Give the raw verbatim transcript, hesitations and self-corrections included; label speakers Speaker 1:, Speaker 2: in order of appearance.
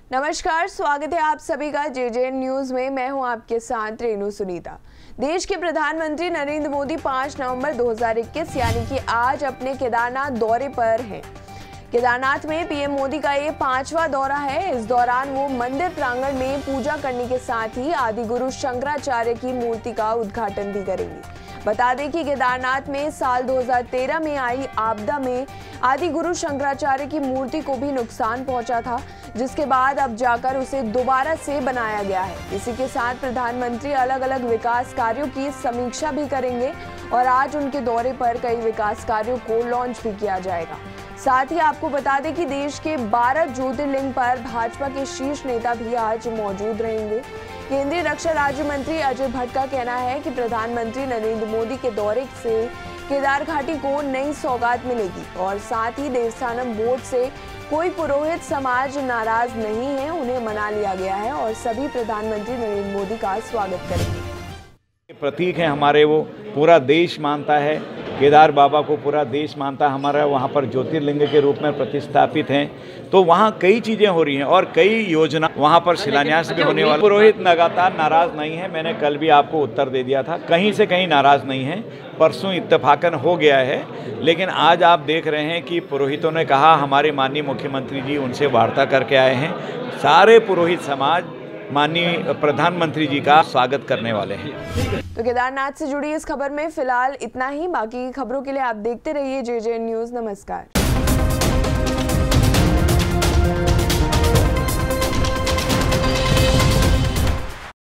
Speaker 1: नमस्कार, स्वागत है आप सभी का जे जे एन न्यूज में। मैं हूं आपके साथ रेणु सुनीता। देश के प्रधानमंत्री नरेंद्र मोदी पाँच नवंबर दो हज़ार इक्कीस यानी कि आज अपने केदारनाथ दौरे पर हैं। केदारनाथ में पीएम मोदी का ये पांचवा दौरा है। इस दौरान वो मंदिर प्रांगण में पूजा करने के साथ ही आदि गुरु शंकराचार्य की मूर्ति का उद्घाटन भी करेंगे। बता दें कि केदारनाथ में साल दो हज़ार तेरह में आई आपदा में आदि गुरु शंकराचार्य की मूर्ति को भी नुकसान पहुंचा था, जिसके बाद अब जाकर उसे दोबारा से बनाया गया है। इसी के साथ प्रधानमंत्री अलग अलग विकास कार्यों की समीक्षा भी करेंगे और आज उनके दौरे पर कई विकास कार्यों को लॉन्च भी किया जाएगा। साथ ही आपको बता दें कि देश के बारह ज्योतिर्लिंग पर भाजपा के शीर्ष नेता भी आज मौजूद रहेंगे। केंद्रीय रक्षा राज्य मंत्री अजय भट्ट का कहना है कि प्रधानमंत्री नरेंद्र मोदी के दौरे से केदार घाटी को नई सौगात मिलेगी और साथ ही देवस्थानम बोर्ड से कोई पुरोहित समाज नाराज नहीं है, उन्हें मना लिया गया है और सभी प्रधानमंत्री नरेंद्र मोदी का स्वागत करेंगे।
Speaker 2: प्रतीक है हमारे, वो पूरा देश मानता है, केदार बाबा को पूरा देश मानता है, हमारा वहाँ पर ज्योतिर्लिंग के रूप में प्रतिस्थापित हैं। तो वहाँ कई चीज़ें हो रही हैं और कई योजना वहाँ पर शिलान्यास भी होने वाला। पुरोहित लगातार नाराज़ नहीं है, मैंने कल भी आपको उत्तर दे दिया था, कहीं से कहीं नाराज़ नहीं है। परसों इत्तेफाकन हो गया है, लेकिन आज आप देख रहे हैं कि पुरोहितों ने कहा, हमारे माननीय मुख्यमंत्री जी उनसे वार्ता करके आए हैं। सारे पुरोहित समाज माननीय प्रधानमंत्री जी का स्वागत करने वाले हैं।
Speaker 1: तो केदारनाथ से जुड़ी इस खबर में फिलहाल इतना ही। बाकी खबरों के लिए आप देखते रहिए जे जे एन न्यूज। नमस्कार।